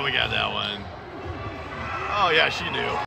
we got that one. Oh, yeah, she knew.